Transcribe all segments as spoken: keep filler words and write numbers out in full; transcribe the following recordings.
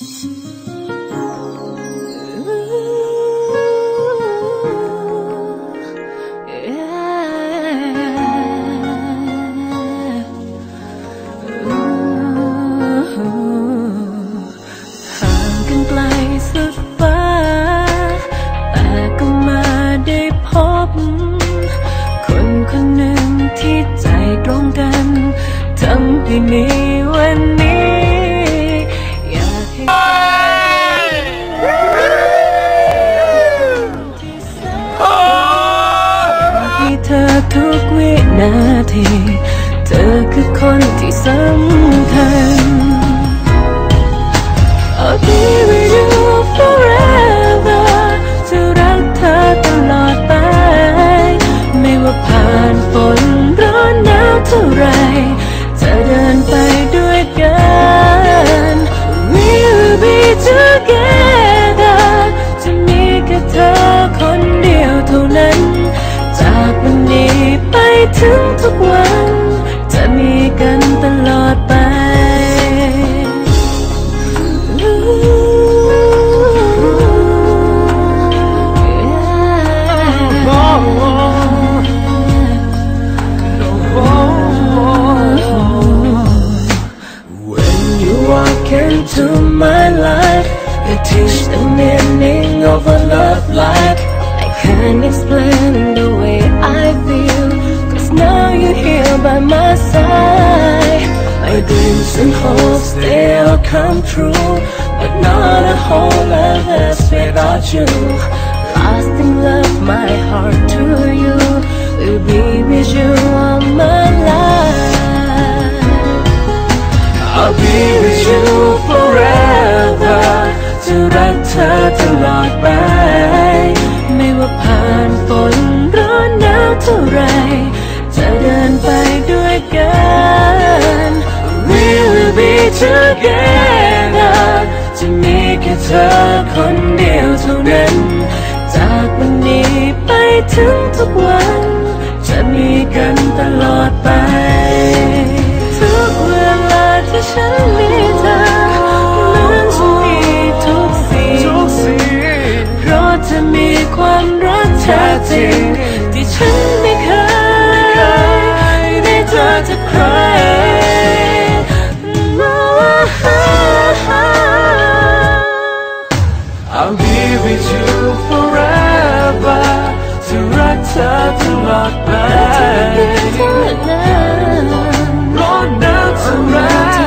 ที่มีวันนี้อยากให้เธอทุกวินาทีเธอคือคนที่สำคัญ I'll be with you forever จะรักเธอตลอดไปไม่ว่าผ่านฝนร้อนหนาวเท่าไรจะเดินไปด้วยกัน We'll be together จะมีแค่เธอคนเดียวเท่านั้นจากวันนี้ไปถึงทุกวันจะมีกันตลอดไป Into my life, you teach the meaning of a love life. I can't explain the way I feel, cause now you're here by my side. My dreams and hopes, they all come true, but not a whole life that's without you. Lost in love, my heart to you, will be with you all my life. I'll be with you forever จะรักเธอตลอดไปไม่ว่าผ่านฝนร้อนหนาวเท่าไรจะเดินไปด้วยกัน We will be together จะมีแค่เธอคนเดียวเท่านั้นจากวันนี้ไปถึงทุกวันจะมีกันตลอดไปทุกเวลาที่ฉันมีเธอเหมือนฉันมีทุกสิ่งเพราะเธอมีความรักแท้จริงที่ฉันไม่เคยได้เจอจากใคร I'll be with you forever จะรักเธอตลอดไปร้อนหนาวเท่าไร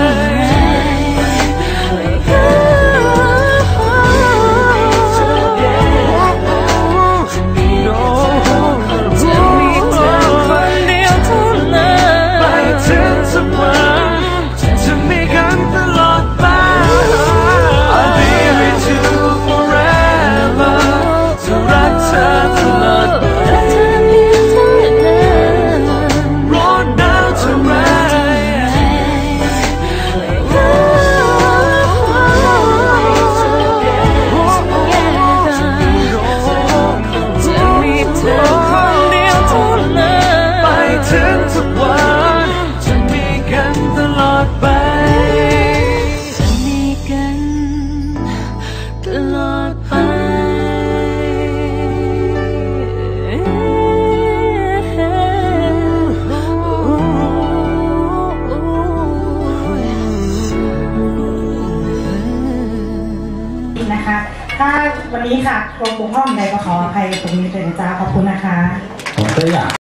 ถ้าวันนี้ค่ะกรมปกครองใดก็ขออภัยตรงนี้เลยนะจ๊ะขอบคุณนะคะ